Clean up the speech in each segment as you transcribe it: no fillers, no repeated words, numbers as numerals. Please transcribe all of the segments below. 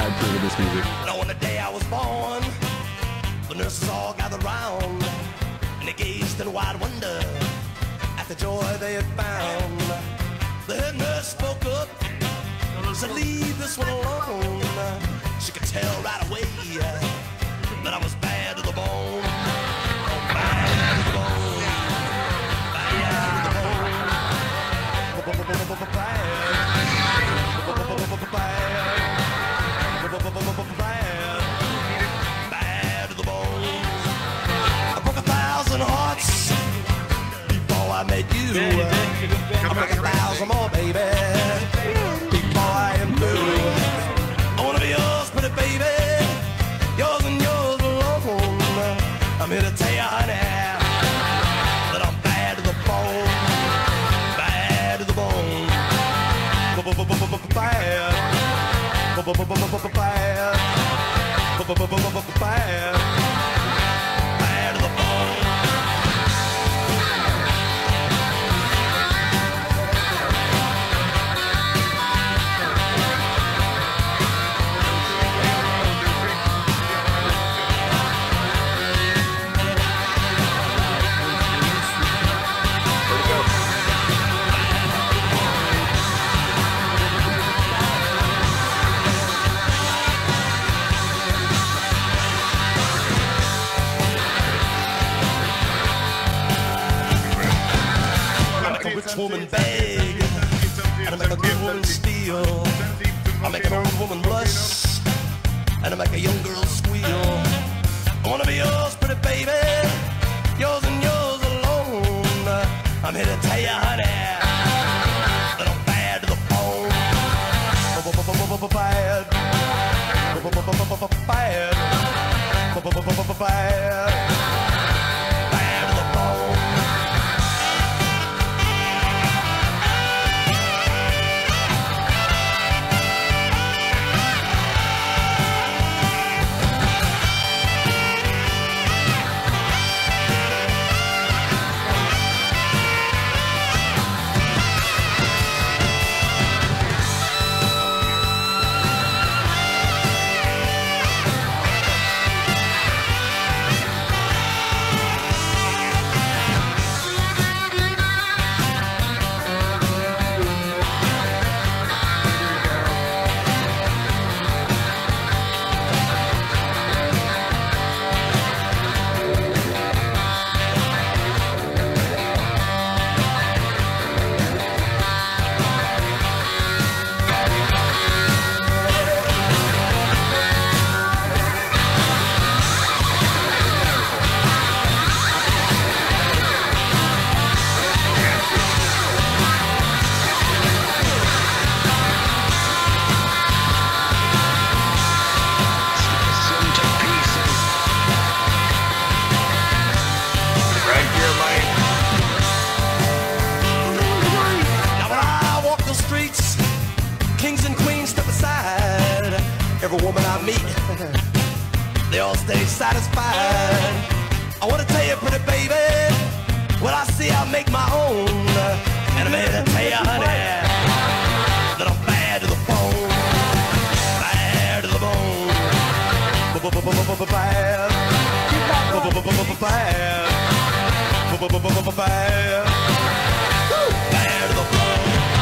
vibe to with this music. Now on the day I was born, the nurses all gathered round, and they gazed in wide wonder at the joy they had found. The head nurse spoke up, said, "Leave this one alone." She could tell right away that I was bad to the bone. Oh, bad to the bone. Bad to the bone. Bad to the bone. I broke 1,000 hearts before I met you. I broke 1,000 more, baby, before I am through. I wanna be yours, pretty baby, yours and yours alone. I'm here to tell you, honey, that I'm bad to the bone. Bad to the bone. Bad. Bad. Bad to the bone. Woman beg, and I make a good woman steal. I make an old woman blush, and I make a young girl squeal. I wanna be yours, pretty baby, yours and yours alone. I'm here to tell you, honey, that I'm bad to the bone. Bad. Bad. Bad to the bone. Every woman I meet, they all stay satisfied. I want to tell you, pretty baby, what I see I make my own. And I'm here to tell you, honey, that I'm bad to the bone. Bad to the bone. Bad. Bad. Bad. Bad to the bone.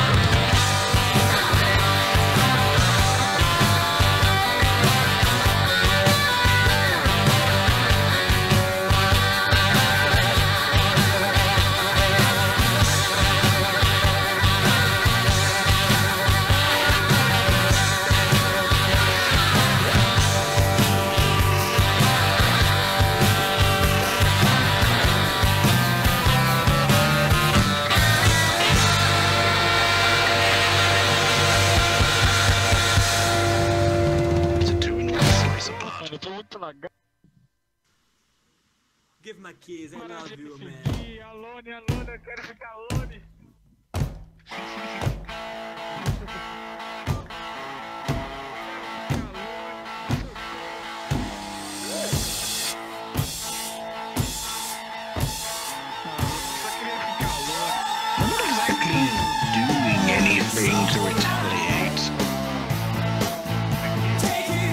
Give my keys, I love you, man. Alone, alone, eu quero ficar alone. Doing anything to retaliate. Take it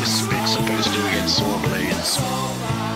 it's supposed to against Saw Blades.